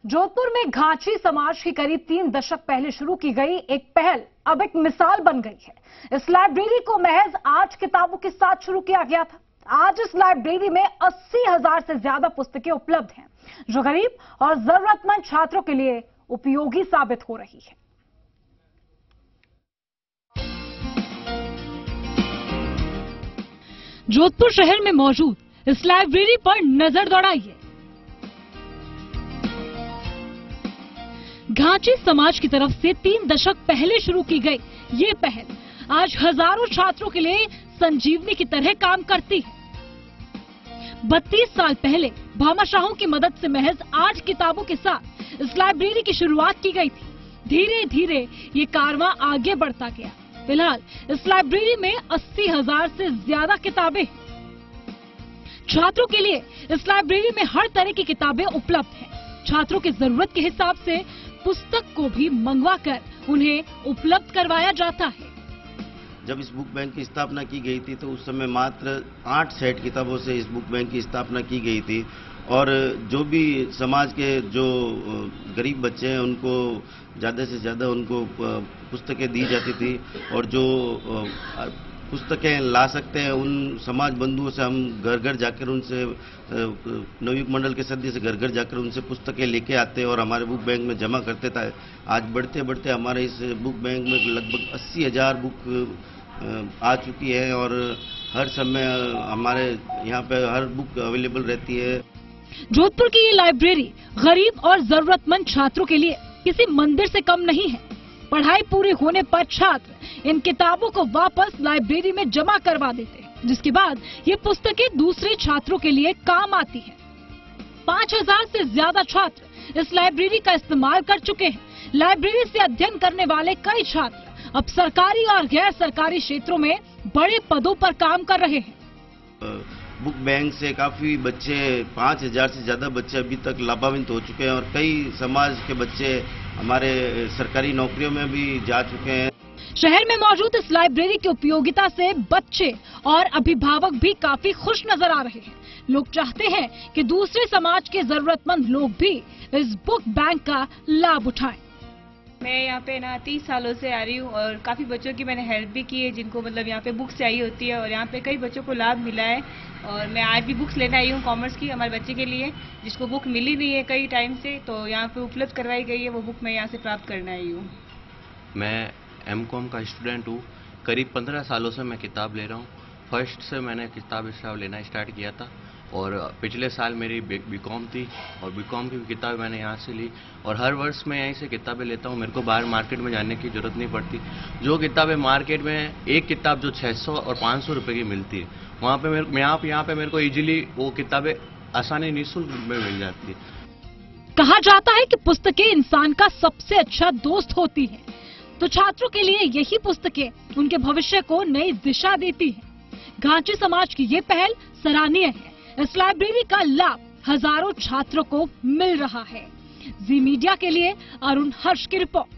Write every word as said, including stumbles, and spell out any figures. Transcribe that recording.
जोधपुर में घाची समाज की करीब तीन दशक पहले शुरू की गई एक पहल अब एक मिसाल बन गई है। इस लाइब्रेरी को महज आठ किताबों के साथ शुरू किया गया था। आज इस लाइब्रेरी में अस्सी हजार से ज्यादा पुस्तकें उपलब्ध हैं, जो गरीब और जरूरतमंद छात्रों के लिए उपयोगी साबित हो रही है। जोधपुर शहर में मौजूद इस लाइब्रेरी पर नजर दौड़ाइए। घाची समाज की तरफ से तीन दशक पहले शुरू की गई ये पहल आज हजारों छात्रों के लिए संजीवनी की तरह काम करती है। बत्तीस साल पहले भामाशाहों की मदद से महज आठ किताबों के साथ इस लाइब्रेरी की शुरुआत की गई थी। धीरे धीरे ये कारवां आगे बढ़ता गया। फिलहाल इस लाइब्रेरी में अस्सी हजार से ज्यादा किताबें हैं। छात्रों के लिए इस लाइब्रेरी में हर तरह की किताबें उपलब्ध हैं। छात्रों की जरूरत के हिसाब से पुस्तक को भी मंगवाकर उन्हें उपलब्ध करवाया जाता है। जब इस बुक बैंक की स्थापना की गई थी तो उस समय मात्र आठ सेट किताबों से इस बुक बैंक की स्थापना की गई थी और जो भी समाज के जो गरीब बच्चे हैं उनको ज़्यादा से ज़्यादा उनको पुस्तकें दी जाती थी और जो पुस्तकें ला सकते हैं उन समाज बंधुओं से हम घर घर जाकर उनसे नवयुग मंडल के सदस्य से घर घर जाकर उनसे पुस्तकें लेके आते और हमारे बुक बैंक में जमा करते थे। आज बढ़ते बढ़ते हमारे इस बुक बैंक में लगभग अस्सी हजार बुक आ चुकी है और हर समय हमारे यहाँ पे हर बुक अवेलेबल रहती है। जोधपुर की ये लाइब्रेरी गरीब और जरूरतमंद छात्रों के लिए किसी मंदिर से कम नहीं है। पढ़ाई पूरी होने पर छात्र इन किताबों को वापस लाइब्रेरी में जमा करवा देते हैं, जिसके बाद ये पुस्तकें दूसरे छात्रों के लिए काम आती हैं। पाँच हजार से ज्यादा छात्र इस लाइब्रेरी का इस्तेमाल कर चुके हैं। लाइब्रेरी से अध्ययन करने वाले कई छात्र अब सरकारी और गैर सरकारी क्षेत्रों में बड़े पदों पर काम कर रहे हैं। बुक बैंक से काफी बच्चे, पाँच हजार से ज्यादा बच्चे अभी तक लाभान्वित हो चुके हैं और कई समाज के बच्चे हमारे सरकारी नौकरियों में भी जा चुके हैं। शहर में मौजूद इस लाइब्रेरी की उपयोगिता से बच्चे और अभिभावक भी काफी खुश नजर आ रहे हैं। लोग चाहते हैं कि दूसरे समाज के जरूरतमंद लोग भी इस बुक बैंक का लाभ उठाएं। मैं यहाँ पे ना तीस सालों से आ रही हूँ और काफ़ी बच्चों की मैंने हेल्प भी की है जिनको मतलब यहाँ पे बुक्स चाहिए होती है और यहाँ पे कई बच्चों को लाभ मिला है। और मैं आज भी बुक्स लेने आई हूँ कॉमर्स की हमारे बच्चे के लिए, जिसको बुक मिली नहीं है कई टाइम से, तो यहाँ पे उपलब्ध करवाई गई है। वो बुक मैं यहाँ से प्राप्त करने आई हूँ। मैं एम कॉम का स्टूडेंट हूँ। करीब पंद्रह सालों से मैं किताब ले रहा हूँ। फर्स्ट से मैंने किताब स्टाब लेना स्टार्ट किया था और पिछले साल मेरी बी कॉम थी और बी कॉम की किताबें मैंने यहाँ से ली और हर वर्ष मैं यहीं से किताबें लेता हूँ। मेरे को बाहर मार्केट में जाने की जरूरत नहीं पड़ती। जो किताबें मार्केट में एक किताब जो छः सौ और पाँच सौ रुपये की मिलती है, वहाँ पे मेरे यहाँ पे यहाँ पे मेरे को इजीली वो किताबें आसानी निःशुल्क में मिल जाती है। कहा जाता है कि पुस्तकें इंसान का सबसे अच्छा दोस्त होती हैं, तो छात्रों के लिए यही पुस्तकें उनके भविष्य को नई दिशा देती हैं। घाची समाज की ये पहल सराहनीय है। इस लाइब्रेरी का लाभ हजारों छात्रों को मिल रहा है। जी मीडिया के लिए अरुण हर्ष की रिपोर्ट।